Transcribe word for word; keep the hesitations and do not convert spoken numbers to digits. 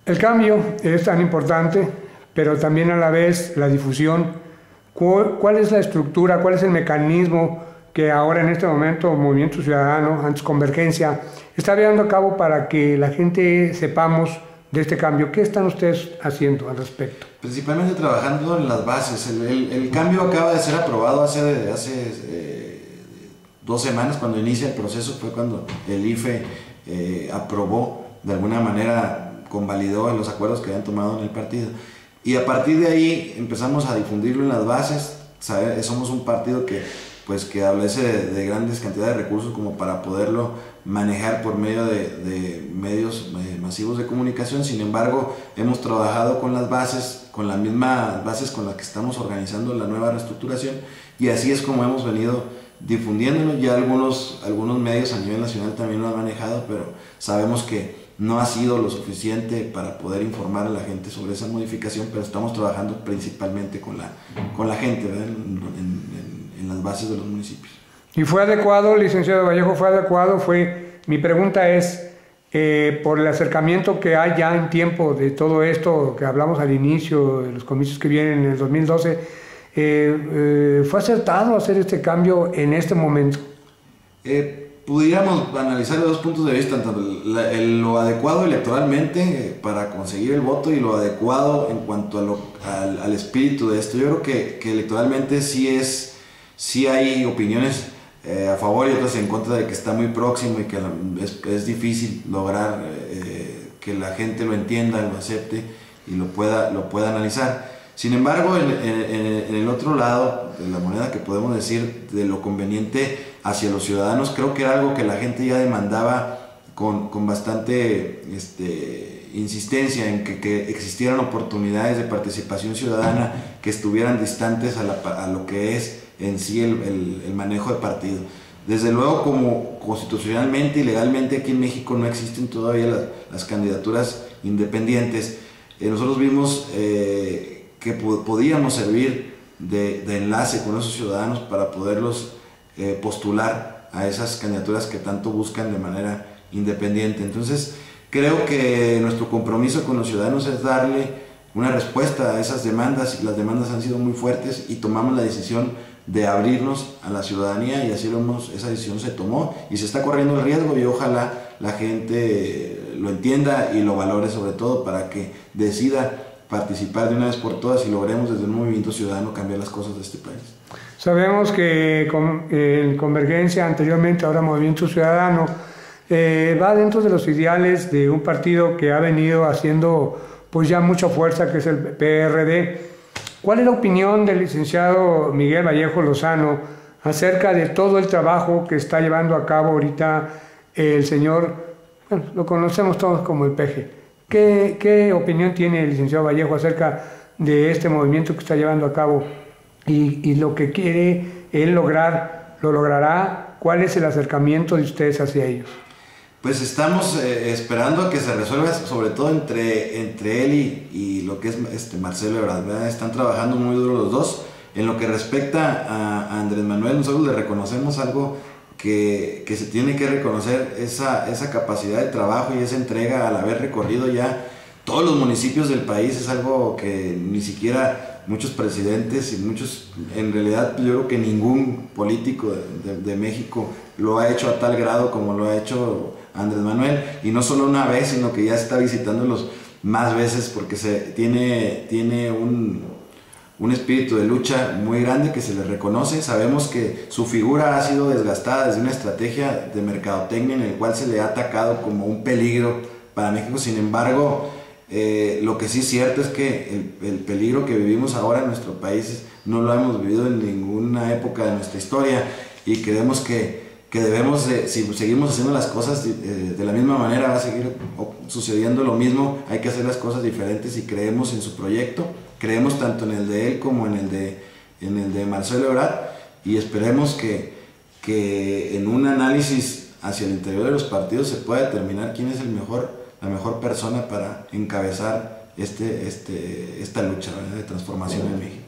El cambio es tan importante, pero también a la vez la difusión. ¿Cuál es la estructura, cuál es el mecanismo que ahora en este momento Movimiento Ciudadano, antes Convergencia, está llevando a cabo para que la gente sepamos de este cambio? ¿Qué están ustedes haciendo al respecto? Principalmente trabajando en las bases. El, el, el cambio acaba de ser aprobado hace, hace eh, dos semanas, cuando inicia el proceso, fue cuando el I F E eh, aprobó, de alguna manera convalidó los acuerdos que habían tomado en el partido. Y a partir de ahí empezamos a difundirlo en las bases. ¿Sabe? Somos un partido que, pues, que adolece de, de grandes cantidades de recursos como para poderlo manejar por medio de, de medios eh, masivos de comunicación. Sin embargo, hemos trabajado con las bases, con las mismas bases con las que estamos organizando la nueva reestructuración, y así es como hemos venido difundiéndolo. Ya algunos, algunos medios a nivel nacional también lo han manejado, pero sabemos que no ha sido lo suficiente para poder informar a la gente sobre esa modificación, pero estamos trabajando principalmente con la, con la gente, ¿verdad? En, en, en las bases de los municipios. ¿Y fue adecuado, licenciado Vallejo, fue adecuado? Fue, mi pregunta es, eh, por el acercamiento que hay ya en tiempo de todo esto que hablamos al inicio, de los comicios que vienen en el dos mil doce, eh, eh, ¿fue acertado hacer este cambio en este momento? Eh, Pudiéramos analizar de dos puntos de vista, tanto la, el, lo adecuado electoralmente eh, para conseguir el voto y lo adecuado en cuanto a lo, al, al espíritu de esto. Yo creo que, que electoralmente sí, es, sí hay opiniones eh, a favor y otras en contra de que está muy próximo y que es, es difícil lograr eh, que la gente lo entienda, lo acepte y lo pueda, lo pueda analizar. Sin embargo, en, en, en el otro lado de la moneda, que podemos decir de lo conveniente hacia los ciudadanos, creo que era algo que la gente ya demandaba con, con bastante este, insistencia en que, que existieran oportunidades de participación ciudadana que estuvieran distantes a, la, a lo que es en sí el, el, el manejo de partido. Desde luego, como constitucionalmente y legalmente aquí en México no existen todavía las, las candidaturas independientes, eh, nosotros vimos eh, que podíamos servir de, de enlace con esos ciudadanos para poderlos eh, postular a esas candidaturas que tanto buscan de manera independiente. Entonces, creo que nuestro compromiso con los ciudadanos es darle una respuesta a esas demandas, y las demandas han sido muy fuertes, y tomamos la decisión de abrirnos a la ciudadanía, y así lo hemos, esa decisión se tomó y se está corriendo el riesgo, y ojalá la gente lo entienda y lo valore, sobre todo para que decida participar de una vez por todas y logremos desde un movimiento ciudadano cambiar las cosas de este país. Sabemos que con, eh, Convergencia, anteriormente, ahora Movimiento Ciudadano, eh, va dentro de los ideales de un partido que ha venido haciendo pues ya mucha fuerza, que es el P R D. ¿Cuál es la opinión del licenciado Miguel Vallejo Lozano acerca de todo el trabajo que está llevando a cabo ahorita el señor, bueno, lo conocemos todos como el P G? ¿Qué, ¿Qué opinión tiene el licenciado Vallejo acerca de este movimiento que está llevando a cabo y, y lo que quiere él lograr? ¿Lo logrará? ¿Cuál es el acercamiento de ustedes hacia ellos? Pues estamos eh, esperando a que se resuelva, sobre todo entre, entre él y, y lo que es este Marcelo Ebrard, ¿verdad? Están trabajando muy duro los dos. En lo que respecta a, a Andrés Manuel, nosotros le reconocemos algo Que, que se tiene que reconocer, esa, esa capacidad de trabajo y esa entrega al haber recorrido ya todos los municipios del país. Es algo que ni siquiera muchos presidentes y muchos, en realidad yo creo que ningún político de, de, de México lo ha hecho a tal grado como lo ha hecho Andrés Manuel, y no solo una vez, sino que ya está visitándolos más veces, porque se, tiene, tiene un... un espíritu de lucha muy grande que se le reconoce. Sabemos que su figura ha sido desgastada desde una estrategia de mercadotecnia en el cual se le ha atacado como un peligro para México. Sin embargo, eh, lo que sí es cierto es que el, el peligro que vivimos ahora en nuestro país no lo hemos vivido en ninguna época de nuestra historia, y creemos que, que debemos, de, si seguimos haciendo las cosas de, de la misma manera, va a seguir sucediendo lo mismo. Hay que hacer las cosas diferentes, y creemos en su proyecto. Creemos tanto en el de él como en el de, en el de Marcelo Ebrard, y esperemos que, que en un análisis hacia el interior de los partidos se pueda determinar quién es el mejor, la mejor persona para encabezar este, este, esta lucha, ¿verdad?, de transformación en México.